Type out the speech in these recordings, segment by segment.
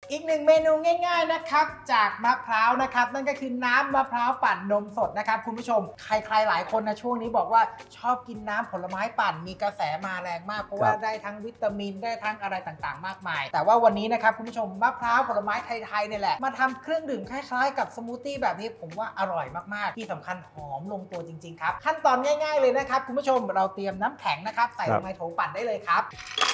อีกหนึ่งเมนูง่ายๆนะครับจากมะพร้าวนะครับนั่นก็คือน้ำมะพร้าวปั่นนมสดนะครับคุณผู้ชมใครๆหลายคนนะช่วงนี้บอกว่าชอบกินน้ำผลไม้ปั่นมีกระแสมาแรงมากเพราะว่าได้ทั้งวิตามินได้ทั้งอะไรต่างๆมากมายแต่ว่าวันนี้นะครับคุณผู้ชมมะพร้าวผลไม้ไทยๆเนี่ยแหละมาทำเครื่องดื่มคล้ายๆกับสมูทตี้แบบนี้ผมว่าอร่อยมากๆที่สำคัญหอมลงตัวจริงๆครับขั้นตอนง่ายๆเลยนะครับคุณผู้ชมเราเตรียมน้ำแข็งนะครับใส่ลงในโถปั่นได้เลยครับ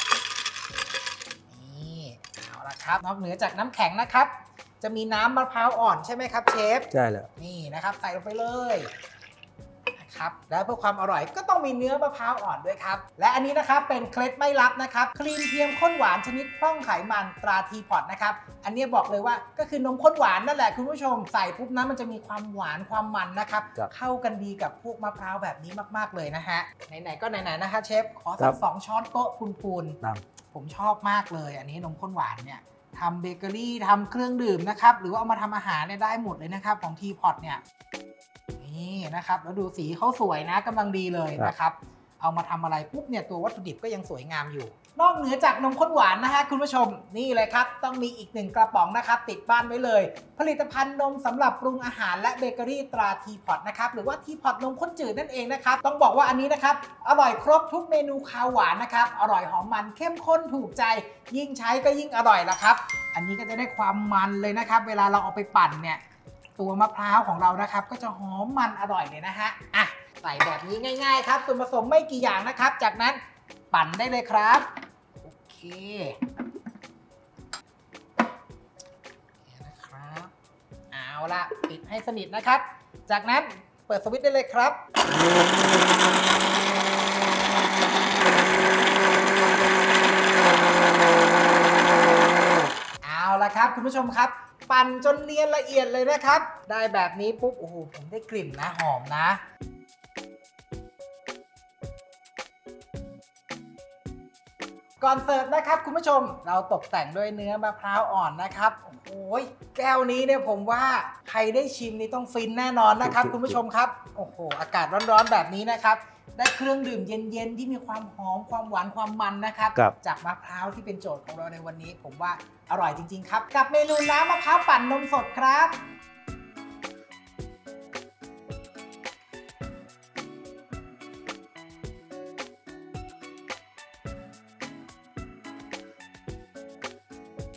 ครับนอกเหนือจากน้ำแข็งนะครับจะมีน้ำมะพร้าวอ่อนใช่ไหมครับเชฟใช่แล้วนี่นะครับใส่ลงไปเลยนะครับแล้วเพื่อความอร่อยก็ต้องมีเนื้อมะพร้าวอ่อนด้วยครับและอันนี้นะครับเป็นเคล็ดไม่ลับนะครับครีมเทียมข้นหวานชนิดพร่องไขมันตราทีพอตนะครับอันนี้บอกเลยว่าก็คือนมข้นหวานนั่นแหละคุณผู้ชมใส่ปุ๊บนะมันจะมีความหวานความมันนะครับเข้ากันดีกับพวกมะพร้าวแบบนี้มากๆเลยนะฮะไหนๆก็ไหนๆนะคะเชฟขอสัก2 ช้อนโต๊ะพูนๆผมชอบมากเลยอันนี้นมข้นหวานเนี่ยทำเบเกอรี่ทำเครื่องดื่มนะครับหรือว่าเอามาทำอาหารเนี่ยได้หมดเลยนะครับของทีพอตเนี่ยนี่นะครับแล้วดูสีเขาสวยนะกำลังดีเลยนะครับเอามาทำอะไรปุ๊บเนี่ยตัววัตถุดิบก็ยังสวยงามอยู่นอกเหนือจากนมข้นหวานนะฮะคุณผู้ชมนี่เลยครับต้องมีอีก1 กระป๋องนะครับติดบ้านไว้เลยผลิตภัณฑ์นมสำหรับปรุงอาหารและเบเกอรี่ตราทีพอตนะครับหรือว่าทีพอตนมข้นจืดนั่นเองนะครับต้องบอกว่าอันนี้นะครับอร่อยครบทุกเมนูคาวหวานนะครับอร่อยหอมมันเข้มข้นถูกใจยิ่งใช้ก็ยิ่งอร่อยละครับอันนี้ก็จะได้ความมันเลยนะครับเวลาเราเอาไปปั่นเนี่ยตัวมะพร้าวของเรานะครับก็จะหอมมันอร่อยเลยนะฮะอ่ะใส่แบบนี้ง่ายๆครับส่วนผสมไม่กี่อย่างนะครับจากนั้นปั่นได้เลยครับโอเคนะครับเอาละปิดให้สนิทนะครับจากนั้นเปิดสวิตช์ได้เลยครับเอาละครับคุณผู้ชมครับปั่นจนเนียนละเอียดเลยนะครับได้แบบนี้ปุ๊บโอ้โหผมได้กลิ่นนะหอมนะก่อนเสิร์ฟนะครับคุณผู้ชมเราตกแต่งด้วยเนื้อมะพร้าวอ่อนนะครับโอ้ยแก้วนี้เนี่ยผมว่าใครได้ชิมนี่ต้องฟินแน่นอนนะครับคุณผู้ชมครับโอ้โหอากาศร้อนๆแบบนี้นะครับได้เครื่องดื่มเย็นๆที่มีความหอมความหวานความมันนะครับจากมะพร้าวที่เป็นโจทย์ของเราในวันนี้ผมว่าอร่อยจริงๆครับกับเมนูน้ำมะพร้าวปั่นนมสดครับ